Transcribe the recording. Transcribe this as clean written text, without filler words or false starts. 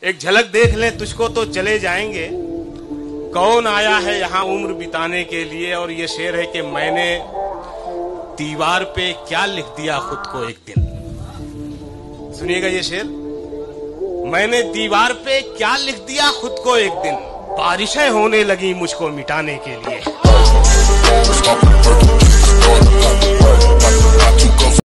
एक झलक देख लें तुझको तो चले जाएंगे, कौन आया है यहाँ उम्र बिताने के लिए। और ये शेर है कि मैंने दीवार पे क्या लिख दिया खुद को एक दिन। सुनिएगा ये शेर, मैंने दीवार पे क्या लिख दिया खुद को एक दिन, बारिशें होने लगी मुझको मिटाने के लिए।